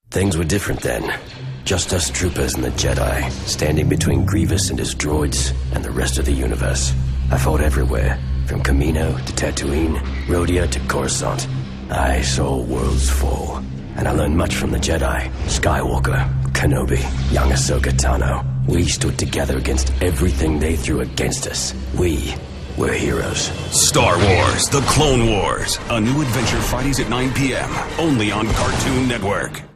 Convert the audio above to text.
Things were different then. Just us troopers and the Jedi, standing between Grievous and his droids and the rest of the universe. I fought everywhere, from Camino to Tatooine, Rhodia to Coruscant. I saw worlds fall, and I learned much from the Jedi, Skywalker, Kenobi, young Ahsoka Tano. We stood together against everything they threw against us. We were heroes. Star Wars: The Clone Wars. A new adventure Fridays at 9 p.m. Only on Cartoon Network.